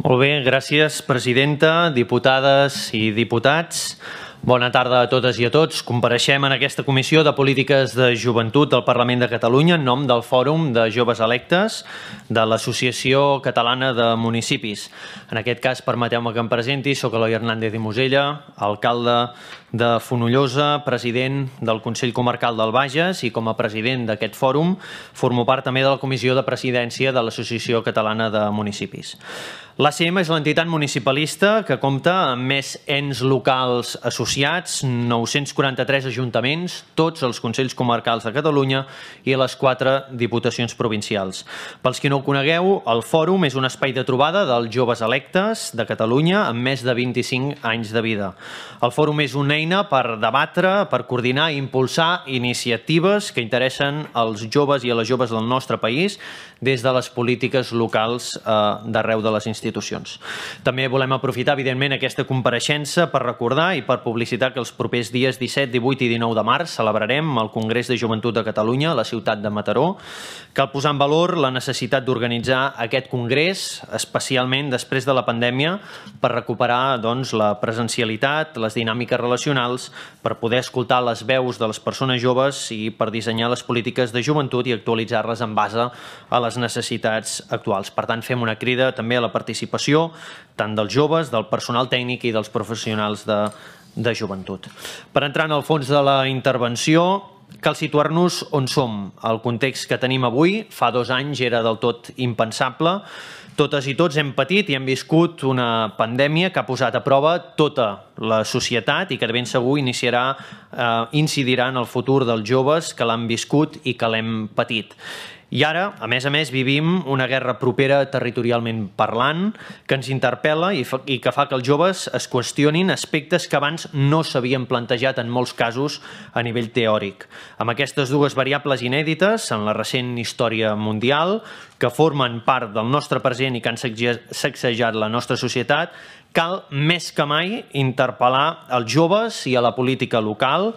Molt bé, gràcies, presidenta, diputades i diputats. Bona tarda a totes i a tots. Compareixem en aquesta Comissió de Polítiques de Joventut del Parlament de Catalunya en nom del Fòrum de Joves Electes de l'Associació Catalana de Municipis. En aquest cas, permeteu-me que em presenti. Soc Eloi Hernández i Musella, alcalde de Fonollosa, president del Consell Comarcal del Bages i com a president d'aquest fòrum formo part també de la Comissió de Presidència de l'Associació Catalana de Municipis. L'ACM és l'entitat municipalista que compta amb més ens locals associats, 943 ajuntaments, tots els Consells Comarcals de Catalunya i les 4 diputacions provincials. Pels qui no ho conegueu, el Fòrum és un espai de trobada dels joves electes de Catalunya amb més de 25 anys de vida. El Fòrum és una eina per debatre, per coordinar i impulsar iniciatives que interessen als joves i a les joves del nostre país des de les polítiques locals d'arreu de les institucions. També volem aprofitar, evidentment, aquesta compareixença per recordar i per publicitar que els propers dies 17, 18 i 19 de març celebrarem el Congrés de Joventut de Catalunya a la ciutat de Mataró. Cal posar en valor la necessitat d'organitzar aquest congrés, especialment després de la pandèmia, per recuperar la presencialitat, les dinàmiques relacionals, per poder escoltar les veus de les persones joves i per dissenyar les polítiques de joventut i actualitzar-les en base a les necessitats actuals. Per tant, fem una crida també a la participació tant dels joves, del personal tècnic i dels professionals de joventut. Per entrar en el fons de la intervenció, cal situar-nos on som. El context que tenim avui, fa 2 anys, era del tot impensable. Totes i tots hem patit i hem viscut una pandèmia que ha posat a prova tota la societat i que de ben segur incidirà en el futur dels joves que l'han viscut i que l'hem patit. I ara, a més, vivim una guerra propera territorialment parlant que ens interpel·la i que fa que els joves es qüestionin aspectes que abans no s'havien plantejat en molts casos a nivell teòric. Amb aquestes dues variables inèdites en la recent història mundial que formen part del nostre present i que han sacsejat la nostra societat, cal més que mai interpel·lar els joves i a la política local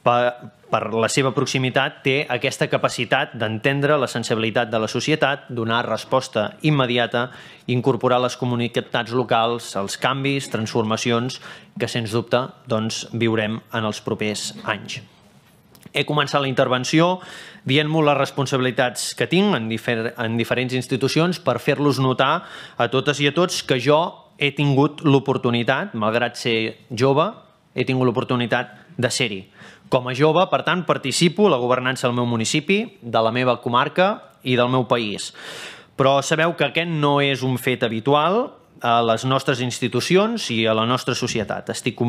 per la seva proximitat té aquesta capacitat d'entendre la sensibilitat de la societat, donar resposta immediata, incorporar les comunitats locals, els canvis, transformacions que sens dubte viurem en els propers anys. He començat la intervenció dient-me les responsabilitats que tinc en diferents institucions per fer-los notar a totes i a tots que jo he tingut l'oportunitat, malgrat ser jove, he tingut l'oportunitat de ser-hi. Com a jove, per tant, participo a la governança del meu municipi, de la meva comarca i del meu país. Però sabeu que aquest no és un fet habitual a les nostres institucions i a la nostra societat.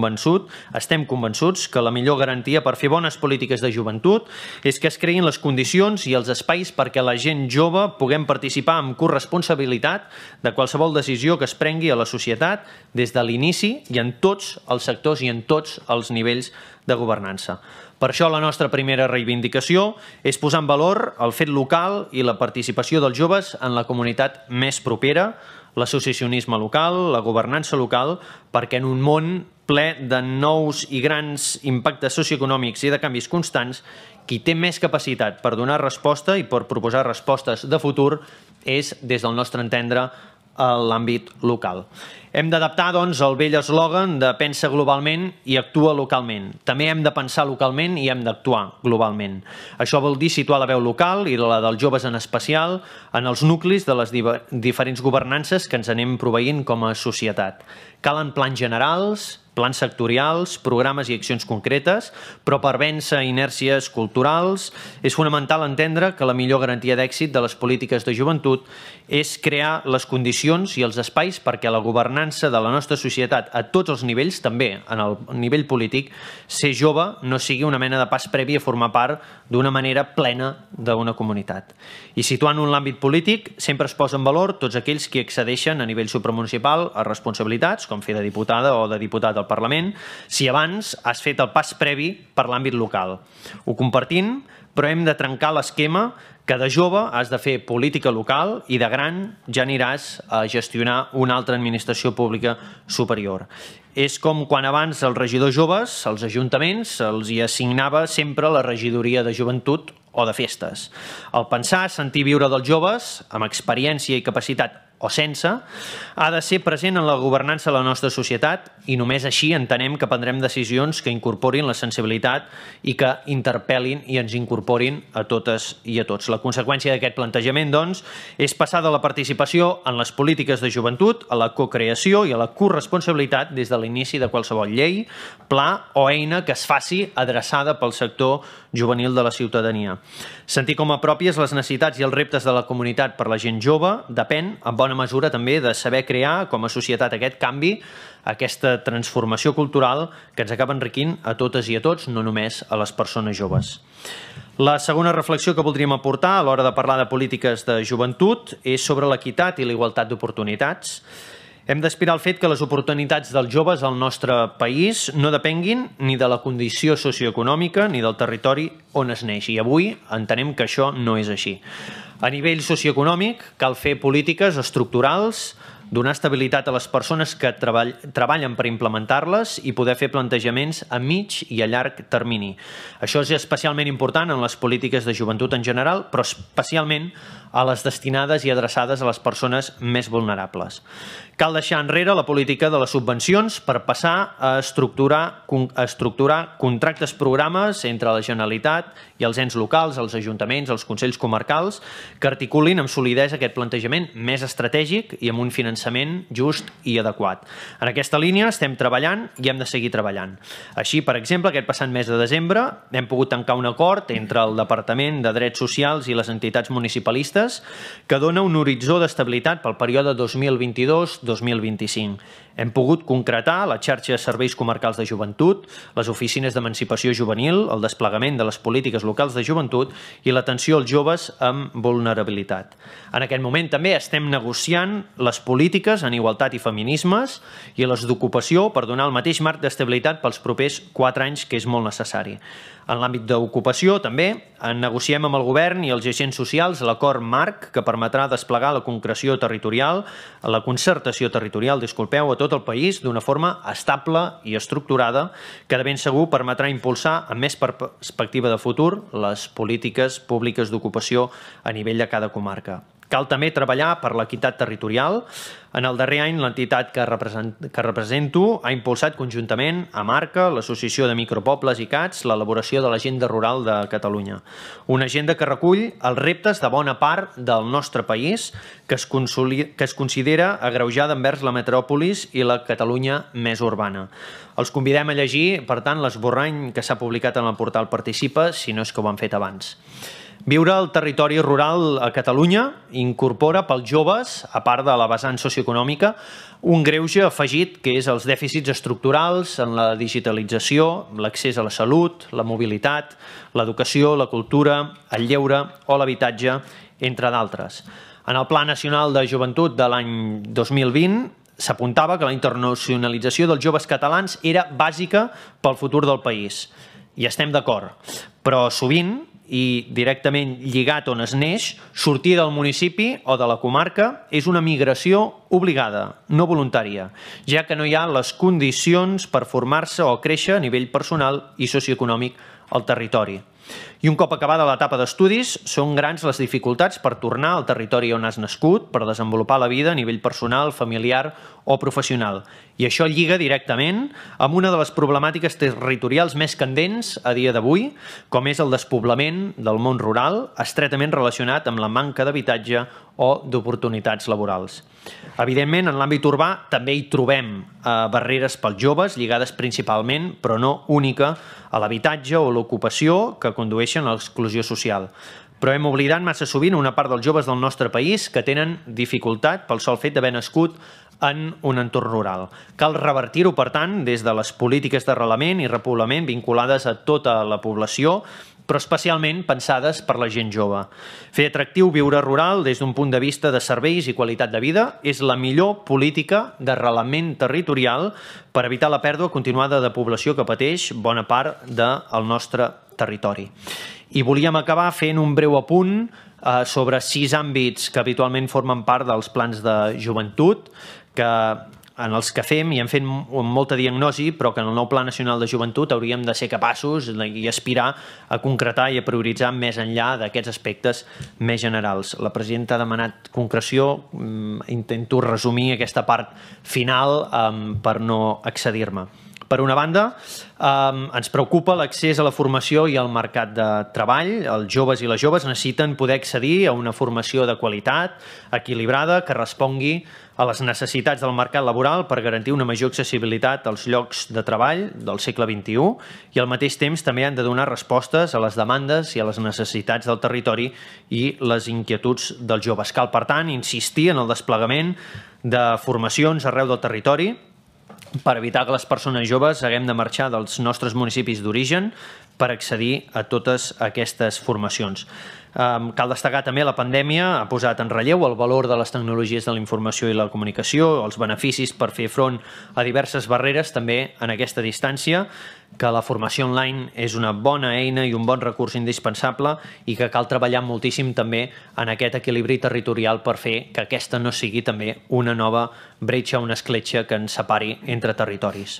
Estem convençuts que la millor garantia per fer bones polítiques de joventut és que es creïn les condicions i els espais perquè la gent jove puguem participar amb corresponsabilitat de qualsevol decisió que es prengui a la societat des de l'inici i en tots els sectors i en tots els nivells de governança. Per això la nostra primera reivindicació és posar en valor el fet local i la participació dels joves en la comunitat més propera, l'associacionisme local, la governança local, perquè en un món ple de nous i grans impactes socioeconòmics i de canvis constants, qui té més capacitat per donar resposta i per proposar respostes de futur és, des del nostre entendre, l'àmbit local. Hem d'adaptar, el vell eslògan de pensa globalment i actua localment. També hem de pensar localment i hem d'actuar globalment. Això vol dir situar la veu local i la dels joves en especial en els nuclis de les diferents governances que ens anem proveint com a societat. Calen plans generals, plans sectorials, programes i accions concretes, però per vèncer inèrcies culturals és fonamental entendre que la millor garantia d'èxit de les polítiques de joventut és crear les condicions i els espais perquè la governança de la nostra societat a tots els nivells, també en el nivell polític, ser jove no sigui una mena de pas previ a formar part d'una manera plena d'una comunitat. I situant-ho en l'àmbit polític, sempre es posa en valor tots aquells que accedeixen a nivell supramunicipal a responsabilitats, com fer de diputada o de diputat al Parlament, si abans has fet el pas previ per l'àmbit local. Ho compartim, però hem de trencar l'esquema que de jove has de fer política local i de gran ja aniràs a gestionar una altra administració pública superior. És com quan abans els regidors joves, als ajuntaments, els hi assignava sempre la regidoria de joventut o de festes. El pensar, sentir, viure dels joves, amb experiència i capacitat o sense, ha de ser present en la governança de la nostra societat i només així entenem que prendrem decisions que incorporin la sensibilitat i que interpel·lin i ens incorporin a totes i a tots. La conseqüència d'aquest plantejament, doncs, és passar de la participació en les polítiques de joventut a la cocreació i a la corresponsabilitat des de l'inici de qualsevol llei, pla o eina que es faci adreçada pel sector juvenil de la ciutadania. Sentir com a pròpies les necessitats i els reptes de la comunitat per la gent jove depèn, en bona mesura, també de saber crear com a societat aquest canvi, aquesta transformació cultural que ens acaba enriquint a totes i a tots, no només a les persones joves. La segona reflexió que voldríem aportar a l'hora de parlar de polítiques de joventut és sobre l'equitat i la igualtat d'oportunitats. Hem d'aspirar al fet que les oportunitats dels joves al nostre país no depenguin ni de la condició socioeconòmica ni del territori on es neix. I avui entenem que això no és així. A nivell socioeconòmic cal fer polítiques estructurals, donar estabilitat a les persones que treballen per implementar-les i poder fer plantejaments a mig i a llarg termini. Això és especialment important en les polítiques de joventut en general, però especialment a les destinades i adreçades a les persones més vulnerables. Cal deixar enrere la política de les subvencions per passar a estructurar contractes programes entre la Generalitat i els ens locals, els ajuntaments, els consells comarcals, que articulin amb solidesa aquest plantejament més estratègic i amb un finançament just i adequat. En aquesta línia estem treballant i hem de seguir treballant. Així, per exemple, aquest passat mes de desembre hem pogut tancar un acord entre el Departament de Drets Socials i les entitats municipalistes que dona un horitzó d'estabilitat pel període 2022-2025. Hem pogut concretar la xarxa de serveis comarcals de joventut, les oficines d'emancipació juvenil, el desplegament de les polítiques locals de joventut i l'atenció als joves amb vulnerabilitat. En aquest moment també estem negociant les polítiques en igualtat i feminismes i les d'ocupació per donar el mateix marc d'estabilitat pels propers 4 anys, que és molt necessari. En l'àmbit d'ocupació també negociem amb el govern i els agents socials l'acord marc que permetrà desplegar la concertació territorial, a tot el país d'una forma estable i estructurada que de ben segur permetrà impulsar amb més perspectiva de futur les polítiques públiques d'ocupació a nivell de cada comarca. Cal també treballar per l'equitat territorial. En el darrer any, l'entitat que represento ha impulsat conjuntament amb ARCA, l'Associació de Micropobles i CATs, l'elaboració de l'Agenda Rural de Catalunya. Una agenda que recull els reptes de bona part del nostre país que es considera agreujada envers la metròpolis i la Catalunya més urbana. Els convidem a llegir, per tant, l'esborrany que s'ha publicat en el portal Participa, si no és que ho han fet abans. Viure al territori rural a Catalunya incorpora pels joves, a part de la vessant socioeconòmica, un greuge afegit que és els dèficits estructurals en la digitalització, l'accés a la salut, la mobilitat, l'educació, la cultura, el lleure o l'habitatge, entre d'altres. En el Pla Nacional de Joventut de l'any 2020 s'apuntava que la internacionalització dels joves catalans era bàsica pel futur del país. I estem d'acord, però sovint i directament lligat on es neix, sortir del municipi o de la comarca és una migració obligada, no voluntària, ja que no hi ha les condicions per formar-se o créixer a nivell personal i socioeconòmic al territori. I un cop acabada l'etapa d'estudis, són grans les dificultats per tornar al territori on has nascut, per desenvolupar la vida a nivell personal, familiar o professional. I això lliga directament amb una de les problemàtiques territorials més candents a dia d'avui, com és el despoblament del món rural, estretament relacionat amb la manca d'habitatge o d'oportunitats laborals. Evidentment, en l'àmbit urbà també hi trobem barreres pels joves, lligades principalment, però no única, a l'habitatge o l'ocupació que condueixen a l'exclusió social. Però hem oblidat massa sovint una part dels joves del nostre país que tenen dificultat pel sol fet d'haver nascut en un entorn rural. Cal revertir-ho, per tant, des de les polítiques d'arrelament i repoblament vinculades a tota la població, però especialment pensades per la gent jove. Fer atractiu viure rural des d'un punt de vista de serveis i qualitat de vida és la millor política d'arrelament territorial per evitar la pèrdua continuada de població que pateix bona part del nostre territori. I volíem acabar fent un breu apunt sobre 6 àmbits que habitualment formen part dels plans de joventut, que en els que fem i hem fet molta diagnosi, però que en el nou Pla Nacional de Joventut hauríem de ser capaços i aspirar a concretar i a prioritzar més enllà d'aquests aspectes més generals. La presidenta ha demanat concreció, intento resumir aquesta part final per no excedir-me. Per una banda, ens preocupa l'accés a la formació i al mercat de treball. Els joves i les joves necessiten poder accedir a una formació de qualitat, equilibrada, que respongui a les necessitats del mercat laboral per garantir una major accessibilitat als llocs de treball del segle XXI i al mateix temps també han de donar respostes a les demandes i a les necessitats del territori i les inquietuds dels joves. Cal, per tant, insistir en el desplegament de formacions arreu del territori per evitar que les persones joves haguem de marxar dels nostres municipis d'origen per accedir a totes aquestes formacions. Cal destacar també la pandèmia ha posat en relleu el valor de les tecnologies de la informació i la comunicació, els beneficis per fer front a diverses barreres també en aquesta distància, que la formació online és una bona eina i un bon recurs indispensable i que cal treballar moltíssim també en aquest equilibri territorial per fer que aquesta no sigui també una nova bretxa, una escletxa que ens separi entre territoris.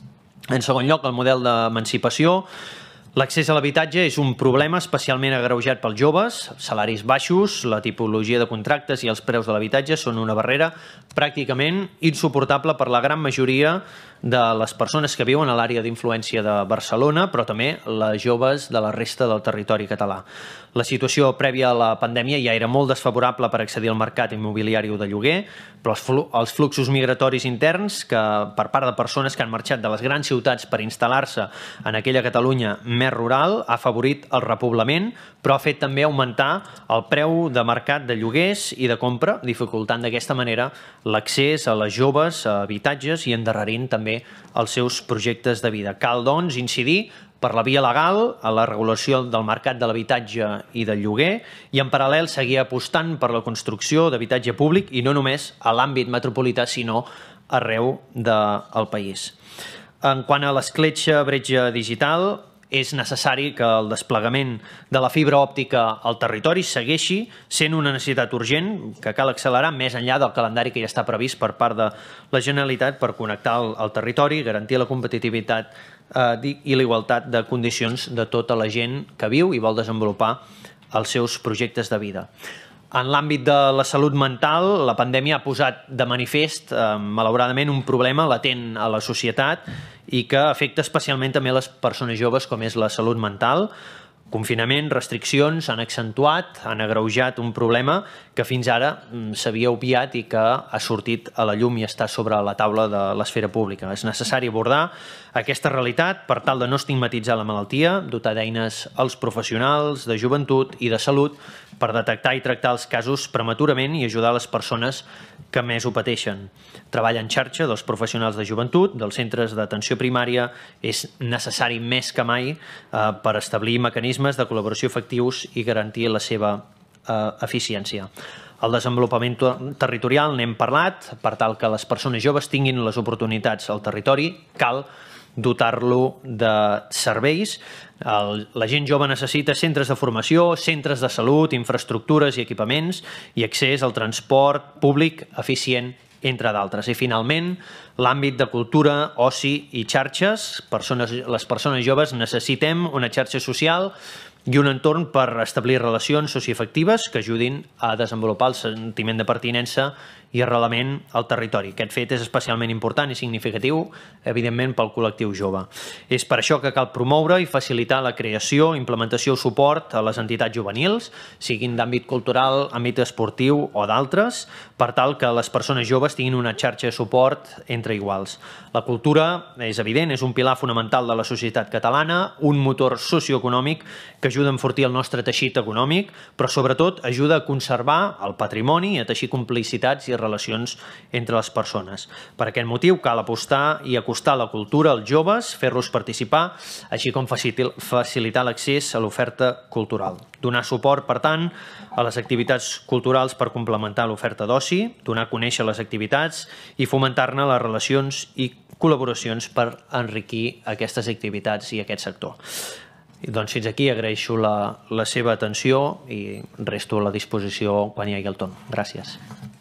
En segon lloc, el model d'emancipació. L'accés a l'habitatge és un problema especialment agreujat pels joves. Salaris baixos, la tipologia de contractes i els preus de l'habitatge són una barrera pràcticament insuportable per la gran majoria de les persones que viuen a l'àrea d'influència de Barcelona, però també les joves de la resta del territori català. La situació prèvia a la pandèmia ja era molt desfavorable per accedir al mercat immobiliari o de lloguer, però els fluxos migratoris interns per part de persones que han marxat de les grans ciutats per instal·lar-se en aquella Catalunya més rural ha afavorit el repoblament, però ha fet també augmentar el preu de mercat de lloguers i de compra, dificultant d'aquesta manera l'accés a les joves a habitatges i endarrerint també els seus projectes de vida. Cal, doncs, incidir per la via legal a la regulació del mercat de l'habitatge i del lloguer i, en paral·lel, seguir apostant per la construcció d'habitatge públic i no només a l'àmbit metropolità, sinó arreu del país. En quant a l'escletxa bretxa digital, és necessari que el desplegament de la fibra òptica al territori segueixi sent una necessitat urgent que cal accelerar més enllà del calendari que ja està previst per part de la Generalitat per connectar el territori, garantir la competitivitat i la igualtat de condicions de tota la gent que viu i vol desenvolupar els seus projectes de vida. En l'àmbit de la salut mental, la pandèmia ha posat de manifest, malauradament, un problema latent a la societat i que afecta especialment també les persones joves, com és la salut mental. Confinament, restriccions han accentuat, han agreujat un problema que fins ara s'havia obviat i que ha sortit a la llum i està sobre la taula de l'esfera pública. És necessari abordar aquesta realitat per tal de no estigmatitzar la malaltia, dotar d'eines als professionals de joventut i de salut per detectar i tractar els casos prematurament i ajudar les persones que més ho pateixen. Treball en xarxa dels professionals de joventut, dels centres d'atenció primària, és necessari més que mai per establir mecanismes de col·laboració efectius i garantir la seva eficiència. El desenvolupament territorial n'hem parlat, per tal que les persones joves tinguin les oportunitats al territori, cal dotar-lo de serveis. La gent jove necessita centres de formació, centres de salut, infraestructures i equipaments i accés al transport públic eficient, entre d'altres. I finalment, l'àmbit de cultura, oci i xarxes. Les persones joves necessitem una xarxa social i un entorn per establir relacions socioafectives que ajudin a desenvolupar el sentiment de pertinença i arrelament al territori. Aquest fet és especialment important i significatiu, evidentment, pel col·lectiu jove. És per això que cal promoure i facilitar la creació, implementació o suport a les entitats juvenils, siguin d'àmbit cultural, àmbit esportiu o d'altres, per tal que les persones joves tinguin una xarxa de suport entre iguals. La cultura, és evident, és un pilar fonamental de la societat catalana, un motor socioeconòmic que ajuda a enfortir el nostre teixit econòmic, però sobretot ajuda a conservar el patrimoni i a teixir complicitats i relacions entre les persones. Per aquest motiu cal apostar i acostar la cultura als joves, fer-los participar, així com facilitar l'accés a l'oferta cultural. Donar suport, per tant, a les activitats culturals per complementar l'oferta d'oci, donar a conèixer les activitats i fomentar-ne les relacions i col·laboracions per enriquir aquestes activitats i aquest sector. Doncs fins aquí agraeixo la seva atenció i resto a la disposició quan hi hagi el torn. Gràcies.